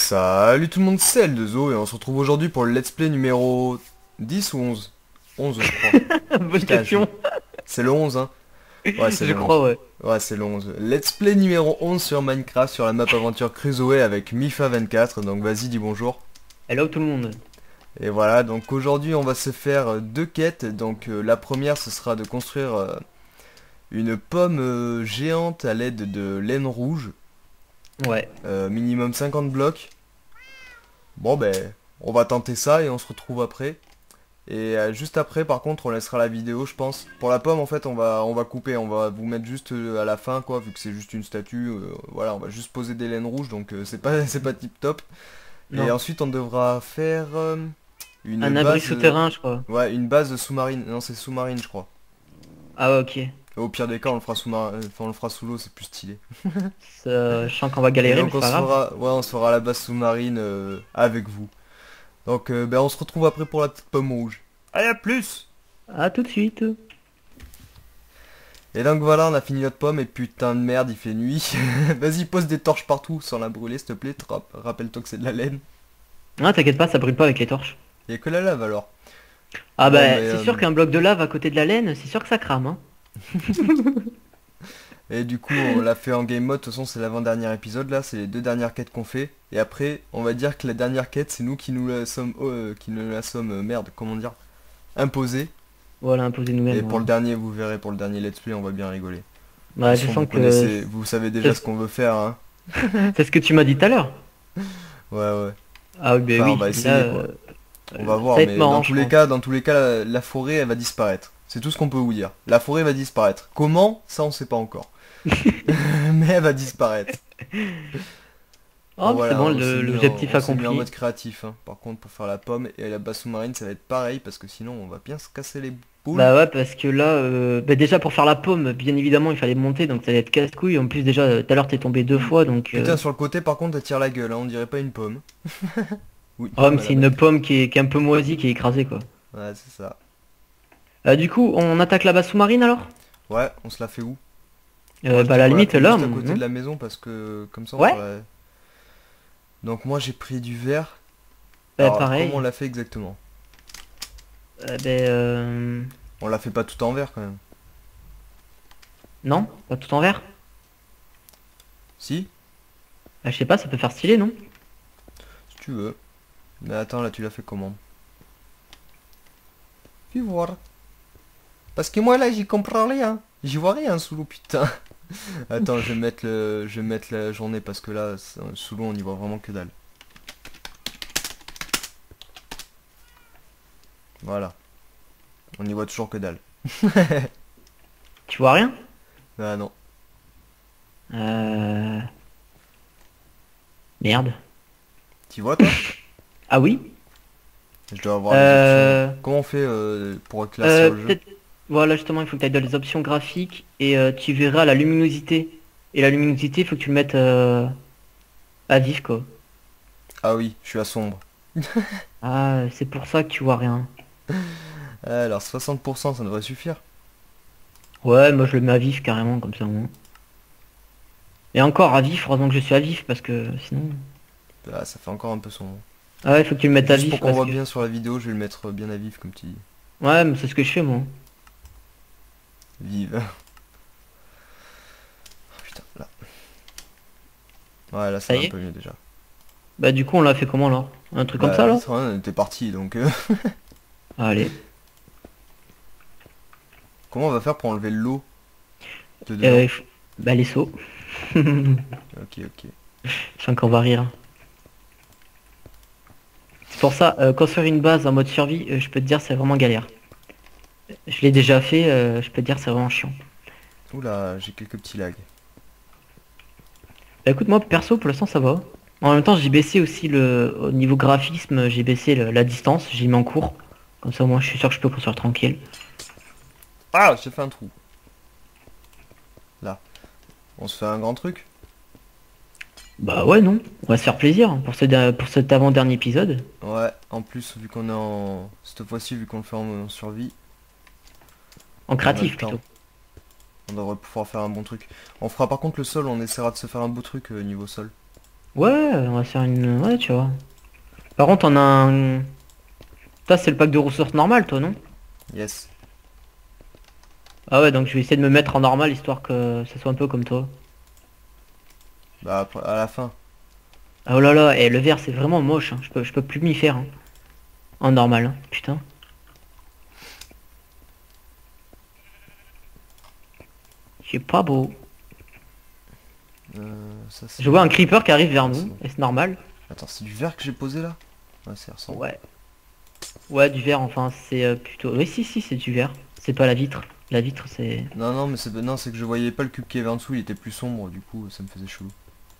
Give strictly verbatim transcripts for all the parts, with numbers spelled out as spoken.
Salut tout le monde, c'est Eldezo et on se retrouve aujourd'hui pour le let's play numéro dix ou onze. onze je crois. Bonne Putain, je- question. c'est le onze hein. Ouais, c'est Je le crois, onze. ouais. Ouais, c'est le onze. Let's play numéro onze sur Minecraft sur la map aventure Crusoe avec Mifa vingt-quatre. Donc vas-y, dis bonjour. Hello tout le monde. Et voilà, donc aujourd'hui on va se faire euh, deux quêtes. Donc euh, la première ce sera de construire euh, une pomme euh, géante à l'aide de laine rouge. Ouais. Euh, minimum cinquante blocs. Bon ben, on va tenter ça et on se retrouve après. Et euh, juste après, par contre, on laissera la vidéo, je pense. Pour la pomme, en fait, on va, on va couper. On va vous mettre juste euh, à la fin, quoi, vu que c'est juste une statue. Euh, voilà, on va juste poser des laines rouges, donc euh, c'est pas, c'est pas tip top. Et Non. ensuite, on devra faire euh, une Un abri base, euh, souterrain, je crois. ouais, une base sous-marine. Non, c'est sous-marine, je crois. Ah ouais, ok. Au pire des cas, on le fera sous, enfin, on le fera sous l'eau, c'est plus stylé. Ça, je sens qu'on va Et galérer, mais donc, c'est on pas se grave. fera, ouais, on se fera la base sous-marine euh, avec vous. Donc, euh, ben, on se retrouve après pour la petite pomme rouge. Allez, à plus! À tout de suite. Et donc voilà, on a fini notre pomme et putain de merde, il fait nuit. Vas-y, pose des torches partout sans la brûler, s'il te plaît. Trop. Rappelle-toi que c'est de la laine. Ah, t'inquiète pas, ça brûle pas avec les torches. Il y a que la lave alors. Ah Bon, mais... bah, c'est euh, sûr qu'un bloc de lave à côté de la laine, c'est sûr que ça crame, hein. Et du coup, on l'a fait en game mode. De toute façon, c'est l'avant-dernier épisode là. C'est les deux dernières quêtes qu'on fait. Et après, on va dire que la dernière quête, c'est nous qui nous la sommes... euh, qui nous la sommes... euh, merde, comment dire imposée. Voilà, imposer Et nous-mêmes, pour ouais. le dernier, vous verrez, pour le dernier let's play, on va bien rigoler. De Bah, toute je façon, vous sens que connaissez... Vous savez c'est déjà ce ce qu'on veut faire, hein. c'est ce que tu m'as dit tout à l'heure. Ouais, ouais. Ah oui, bah Enfin, on oui, va là, essayer quoi. euh, On va ça voir, va être mais dans marrant, tous je les pense. cas, dans tous les cas, la, la forêt, elle va disparaître. C'est tout ce qu'on peut vous dire. La forêt va disparaître. Comment? Ça, on sait pas encore. Mais elle va disparaître. Bon, Oh, mais c'est voilà, bon, on s'est le- mis en, l'objectif on s'est mis en mode accompli. créatif. Hein. Par contre, pour faire la pomme et la base sous-marine, ça va être pareil parce que sinon, on va bien se casser les boules. Bah ouais, parce que là, euh, bah déjà pour faire la pomme, bien évidemment, il fallait monter, donc ça allait être casse-couille. En plus, déjà, euh, tout à l'heure, t'es tombé deux fois, donc... euh, Putain, sur le côté, par contre, elle tire la gueule. Hein. On dirait pas une pomme. Ou une Oh, pomme mais à la c'est une base. pomme qui est, qui est un peu moisie, qui est écrasée, quoi. Ouais, c'est ça. Euh, du coup, on attaque la base sous-marine, alors? Ouais, on se la fait où? Moi, Euh, je bah, à dis la qu'on la limite, fait là, juste à côté non? de la maison parce que comme ça, on Ouais? pourrait... Donc moi, j'ai pris du verre. Bah, Alors, comment on pareil. l'a fait exactement? Euh, bah, euh... On la fait pas tout en vert quand même. Non? Pas tout en vert? Si, Bah, je sais pas, ça peut faire stylé, non? si tu veux. Mais attends, là tu l'as fait comment? Fais voir. Parce que moi là j'y comprends rien. J'y vois rien sous l'eau putain. Attends, je vais mettre le. Je vais mettre la journée parce que là, c'est- sous l'eau on y voit vraiment que dalle. Voilà. On y voit toujours que dalle. Tu vois rien? Ah non. Euh... Merde. T'y vois toi? Ah oui? Je dois avoir les Euh... options. Comment on fait euh, pour éclaircir Euh, le jeu? peut-être... Voilà, justement, il faut que tu ailles dans les options graphiques, et euh, tu verras la luminosité. Et la luminosité, il faut que tu le mettes euh, à vif, quoi. Ah oui, je suis à sombre. Ah, c'est pour ça que tu vois rien. Ah, alors soixante pour cent ça devrait suffire. Ouais, moi je le mets à vif carrément, comme ça au moins. Et encore à vif, heureusement que je suis à vif, parce que sinon... Ah, ça fait encore un peu sombre. Ah ouais, il faut que tu le mettes à Juste pour vif, qu'on parce voit que... bien sur la vidéo, je vais le mettre bien à vif comme tu dis. Ouais, mais c'est ce que je fais, moi. Vive. Oh, putain, là. Ouais, là ça Ça va y un est? peu mieux déjà. Bah du coup, on l'a fait comment, là? Un truc comme Bah ça, là? vite, hein, on était parti donc... euh, Allez. Comment on va faire pour enlever l'eau de Euh, dedans? il faut- Bah les sauts. Je Ok, ok. sens qu'on va rire. C'est pour ça, euh, construire une base en mode survie, euh, je peux te dire, c'est vraiment galère. Je l'ai déjà fait, euh, je peux te dire, c'est vraiment chiant. Oula, j'ai quelques petits lags. Bah écoute, moi, perso, pour l'instant, ça va. En même temps, j'ai baissé aussi le... Au niveau graphisme, j'ai baissé le- la distance, j'ai mis en cours. Comme ça, au moins, je suis sûr que je peux construire tranquille. Ah, j'ai fait un trou. Là. On se fait un grand truc? Bah ouais, non. On va se faire plaisir pour, ce, da- pour cet avant-dernier épisode. Ouais, en plus, vu qu'on est en... Cette fois-ci, vu qu'on le fait en, en survie, En on a le créatif, temps. plutôt. On devrait pouvoir faire un bon truc. On fera par contre le sol, on essaiera de se faire un beau truc euh, niveau sol. Ouais, on va faire une... Ouais, tu vois. Par contre, on a un... Toi, c'est le pack de ressources normal, toi, non? Yes. Ah ouais, donc je vais essayer de me mettre en normal, histoire que ça soit un peu comme toi. Bah après, à la fin. Ah oh là là, et le vert, c'est vraiment moche, hein. Je peux, je peux plus m'y faire, hein. En normal, hein. Putain. C'est pas beau. Euh, ça c'est... Je vois un creeper qui arrive vers Ah, c'est nous, bon. et c'est normal. Attends, c'est du verre que j'ai posé là? Ouais, ça y ressemble. Ouais. Ouais, du vert, enfin, c'est euh, plutôt... Oui, si, si, c'est du vert. C'est pas la vitre. La vitre, c'est... Non, non, mais c'est non, c'est que je voyais pas le cube qui avait en dessous, il était plus sombre, du coup ça me faisait chelou.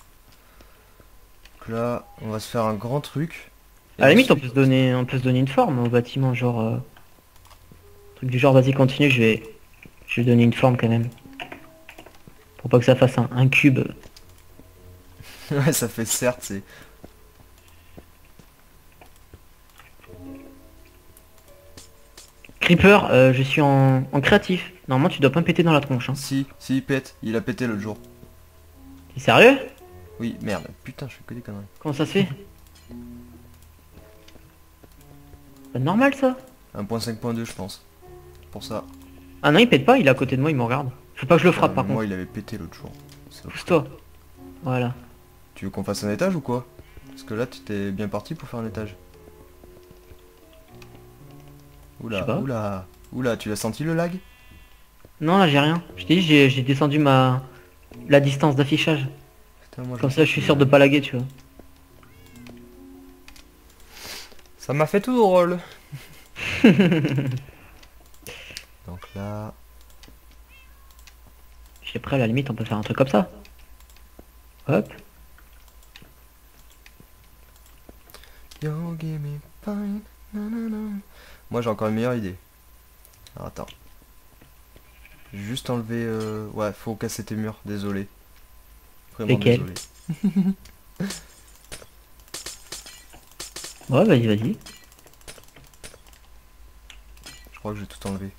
Donc là, on va se faire un grand truc. À Et la limite, on peut ensuite... se donner, on peut se donner une forme au bâtiment, genre... euh, truc du genre, vas-y, continue, je vais... Je vais donner une forme quand même. Pour pas que ça fasse un, un cube. ouais, ça fait certes, c'est... Creeper, euh, je suis en, en créatif. Normalement, tu dois pas me péter dans la tronche, hein. Si, si, il pète. Il a pété l'autre jour. T'es sérieux? Oui, merde. Putain, je fais que des conneries. Comment ça se fait? Pas normal, ça? un point cinq point deux, je pense. Pour ça. Ah non, il pète pas, il est à côté de moi, il me regarde. Faut pas que je le Euh, frappe, par moi, contre. il avait pété l'autre jour. C'est l'autre. Pousse-toi. Voilà. Tu veux qu'on fasse un étage ou quoi? Parce que là, tu t'es bien parti pour faire un étage. Je sais Oula, pas. oula, oula, tu l'as senti le lag? Non, là, j'ai rien. Je t'ai dit, j'ai j'ai descendu ma... la distance d'affichage. Putain, moi, Comme me ça, sens je suis le sûr de lag. pas laguer, tu vois. Ça m'a fait tout drôle. Donc là... Je suis prêt, à la limite, on peut faire un truc comme ça. Hop. Yo, give me fine. Nanana. Moi, j'ai encore une meilleure idée. Alors, attends. Juste enlever... Euh... Ouais, faut casser tes murs, désolé. Vraiment Lesquels? désolé. Ouais, vas-y, vas-y. Je crois que j'ai tout enlevé.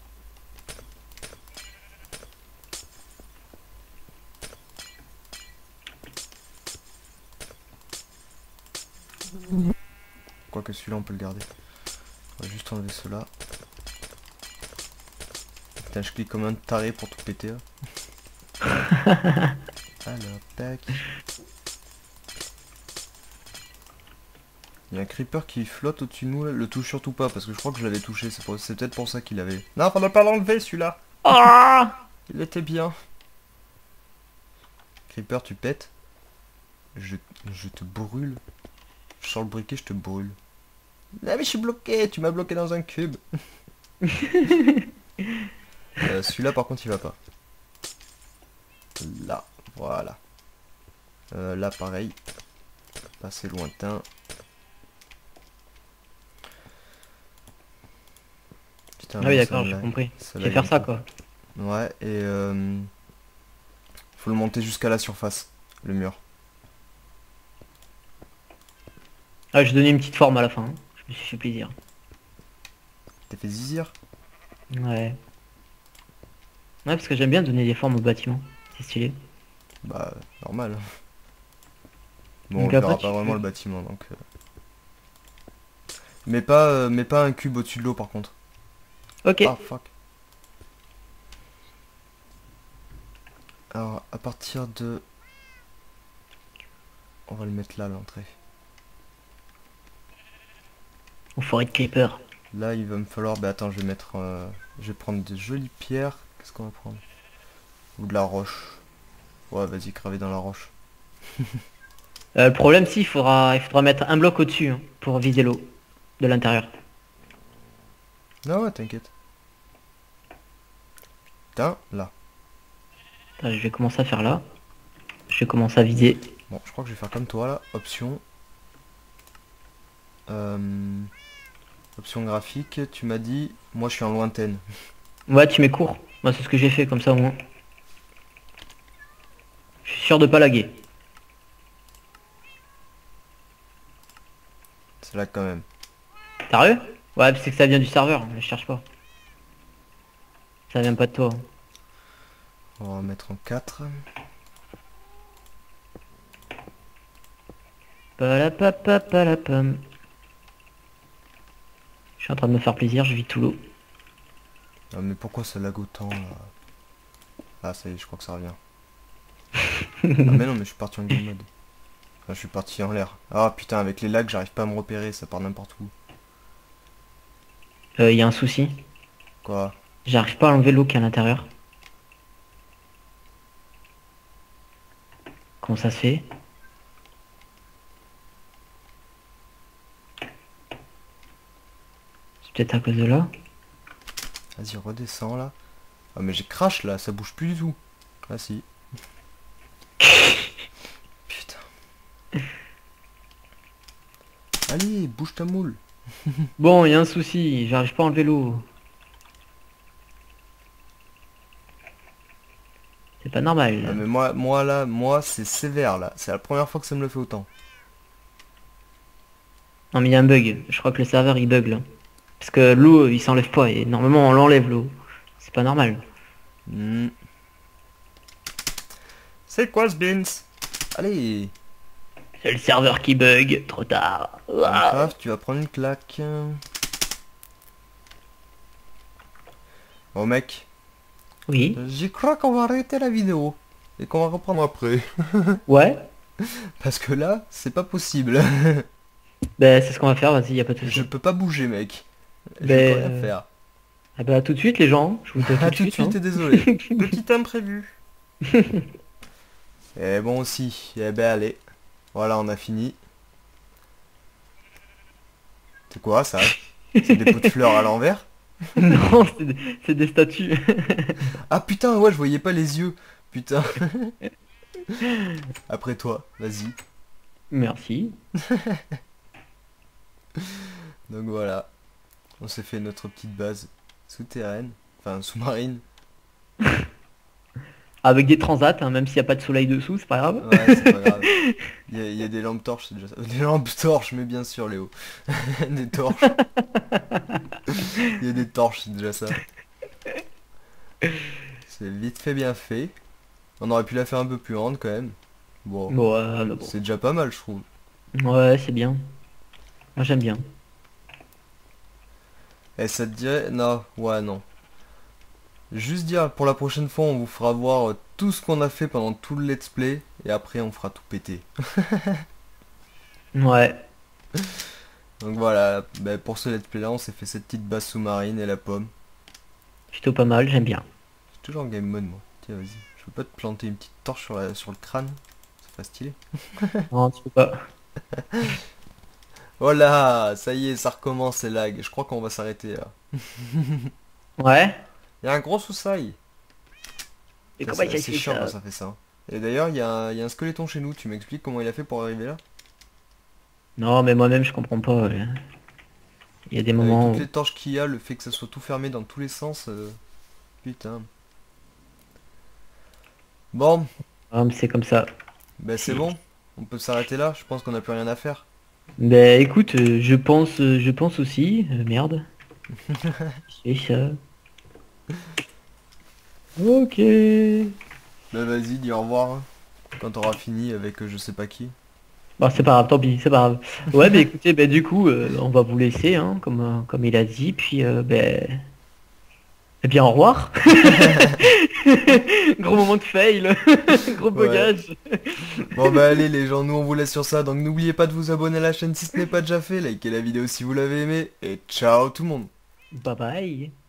Quoique celui-là on peut le garder. On va juste enlever cela. Putain, je clique comme un taré pour tout péter là. Alors, tac. Il y a un creeper qui flotte au-dessus de nous là. Le touche surtout pas parce que je crois que je l'avais touché. C'est pour... c'est peut-être pour ça qu'il avait... Non, fallait pas l'enlever celui-là. Ah! Il était bien. Creeper, tu pètes. Je, je te brûle. Je sors le briquet, je te brûle. Ah mais je suis bloqué, tu m'as bloqué dans un cube. Euh, celui-là par contre il va pas. Là, voilà. Euh, là pareil. Pas assez lointain. Putain, Ah oui, moi, ça d'accord, me j'ai lag. compris. Ça Tu sais lag faire un ça, peu. quoi. Ouais, et euh, faut le monter jusqu'à la surface, le mur. Ah, je donnais une petite forme à la fin, hein. Je me suis fait plaisir. T'as fait zizir? Ouais. Ouais, parce que j'aime bien donner des formes au bâtiment. C'est stylé. Bah, normal. Bon, on Donc le après, verra pas tu vraiment fais... le bâtiment, donc... euh. Mais pas, euh, mais pas un cube au-dessus de l'eau, par contre. Ok. Ah, fuck. Alors, à partir de... On va le mettre là, à l'entrée. Au forêt de Creeper. Là, il va me falloir... Bah, attends, je vais mettre... euh, Je vais prendre des jolies pierres. Qu'est-ce qu'on va prendre? Ou de la roche. Ouais, vas-y, graver dans la roche. Euh, le problème, si, il faudra, il faudra mettre un bloc au-dessus, hein, pour viser l'eau de l'intérieur. Non, ouais, t'inquiète. Putain, là. Attends, je vais commencer à faire là. Je vais commencer à viser. Bon, je crois que je vais faire comme toi, là. Option. Euh... Option graphique, tu m'as dit... Moi, je suis en lointaine. Ouais, tu mets court. Moi, c'est ce que j'ai fait, comme ça au moins. Je suis sûr de pas laguer. C'est là quand même. Sérieux? Ouais, c'est que ça vient du serveur, je cherche pas. Ça vient pas de toi. On va mettre en quatre. Palapapapalapam. Je suis en train de me faire plaisir, je vis tout l'eau. Ah mais pourquoi ça lag autant là? Ah ça y est, je crois que ça revient. Ah mais non mais je suis parti en game mode. Enfin je suis parti en l'air. Ah putain avec les lags j'arrive pas à me repérer, ça part n'importe où. Il euh, y a un souci. Quoi? J'arrive pas à enlever l'eau qui est à l'intérieur. Comment ça se fait? C'est peut-être à cause de là. Vas-y redescends là. Ah mais j'ai crash là, ça bouge plus du tout. Ah si. Putain. Allez, bouge ta moule. Bon, il y a un souci, j'arrive pas à enlever l'eau. C'est pas normal. Ah mais moi, moi là, moi c'est sévère là. C'est la première fois que ça me le fait autant. Non mais il y a un bug, je crois que le serveur il bug là. Parce que l'eau il s'enlève pas et normalement on l'enlève l'eau. C'est pas normal. Hmm. C'est quoi ce beans? Allez. C'est le serveur qui bug, trop tard. Minecraft, tu vas prendre une claque. Bon mec, Oui. j'y crois qu'on va arrêter la vidéo. Et qu'on va reprendre après. Ouais. Parce que là, c'est pas possible. Ben c'est ce qu'on va faire, vas-y, y a pas de souci. Je peux pas bouger mec. Je Ben, peux rien euh, faire. Ah bah à tout de suite les gens, je vous dis à tout A de tout de suite. suite hein. et désolé. Petit imprévu. Et bon aussi. Eh ben allez. Voilà, on a fini. C'est quoi ça? C'est des pots de fleurs à l'envers? Non, c'est des, c'est des statues. Ah putain, ouais, je voyais pas les yeux. Putain. Après toi, vas-y. Merci. Donc voilà. On s'est fait notre petite base souterraine. Enfin, sous-marine. Avec des transats, hein, même s'il n'y a pas de soleil dessous, c'est pas grave. Ouais, c'est pas grave. Il y, a- il y a des lampes torches, c'est déjà ça. Des lampes torches, mais bien sûr, Léo. Des torches. Il y a des torches, c'est déjà ça. C'est vite fait, bien fait. On aurait pu la faire un peu plus grande quand même. Bon, Bon, euh, mais bon. c'est déjà pas mal, je trouve. Ouais, c'est bien. Moi j'aime bien. Et ça te dirait... Non, ouais, non. Juste dire, pour la prochaine fois, on vous fera voir euh, tout ce qu'on a fait pendant tout le let's play. Et après, on fera tout péter. Ouais. Donc voilà, bah, pour ce let's play là, on s'est fait cette petite base sous-marine et la pomme. Plutôt pas mal, j'aime bien. Je suis toujours en game mode, moi. Tiens, vas-y. Je peux pas te planter une petite torche sur, la- sur le crâne? Ça ferait stylé. Non, tu peux pas. Voilà, ça y est, ça recommence, c'est lag. Je crois qu'on va s'arrêter là. Ouais. Il y a un gros sous-sail. Et Ça, comment il C'est a c'est fait chiant ça? quand ça fait ça. Et d'ailleurs, il y, a un- il y a un squeletton chez nous. Tu m'expliques comment il a fait pour arriver là? Non, mais moi-même je comprends pas. ouais. Il y a des Avec moments toutes où... les torches qu'il y a, le fait que ça soit tout fermé dans tous les sens. euh, Putain. Bon, Ah, mais c'est comme ça. ben c'est bon. On peut s'arrêter là. Je pense qu'on n'a plus rien à faire. Ben écoute, euh, je pense, euh, je pense aussi. euh, merde. C'est ça. Ok. Ben vas-y, dis au revoir. hein, Quand t'auras fini avec euh, je sais pas qui. Bon, c'est pas grave, tant pis, c'est pas grave. Ouais, bah écoutez, bah du coup, euh, on va vous laisser, hein, comme, euh, comme il a dit, puis euh, ben... Eh bien, au revoir. Gros moment de fail. Gros bogage. Bon bah allez les gens, nous on vous laisse sur ça. Donc n'oubliez pas de vous abonner à la chaîne si ce n'est pas déjà fait. Likez la vidéo si vous l'avez aimé. Et ciao tout le monde. Bye bye.